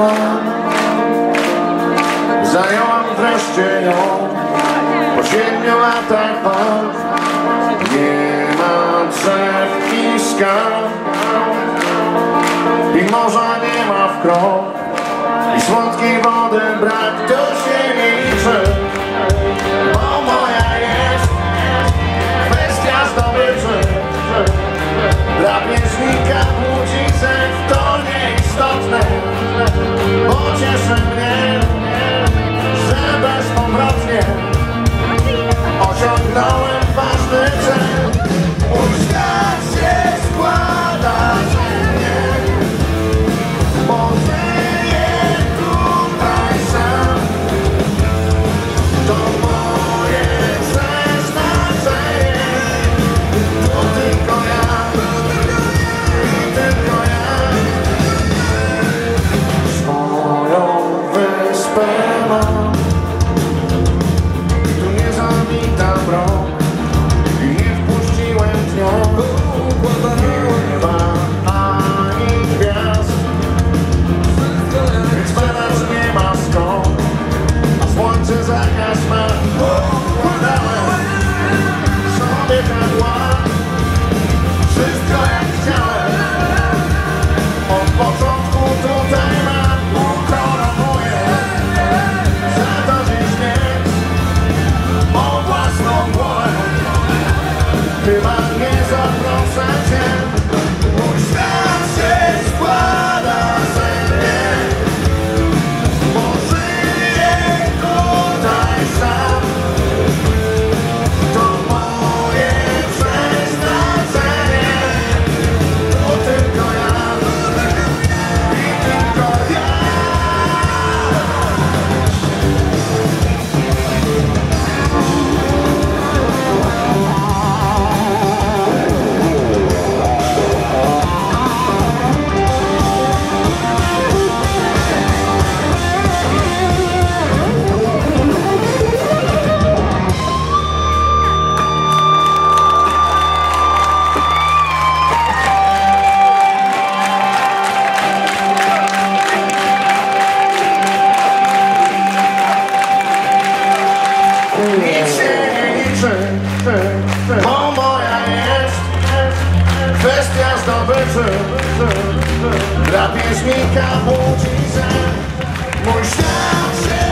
mam. Zająłem wreszcie ją po 7 latach walk. Nie ma drzew i skał i morza nie ma w krok i słodkiej wody brak, to się nie liczy, bo moja jest kwestia zdobyczy. Dla pieśnika płcicek to nieistotne, bo cieszy mnie, że bezpowrotnie osiągnąłem ważny cel. Mój świat się składa z mnie, bo żyję tutaj sam. To moje przeznaczenie, to tylko ja i tylko ja. Swoją wyspę mam, tu nie zamykam rąk i nie wpuściłem dnią. Nie ma ani gwiazd, więc badać nie ma skąd, a słońce zakaz ma. Układałem sobie ten ład, wszystko jak chciałem. Od początku tutaj mam ukoronuję za to dziś nie o własną głowę. Chyba nie zaproszę cię. Mój świat się składa ze mnie, bo żyję tutaj sam. To moje przeznaczenie, to tylko ja i tylko ja. Nic się nie liczy, bo moja jest kwestia zdobyczy. Dla pieśnika płcicek mój świat się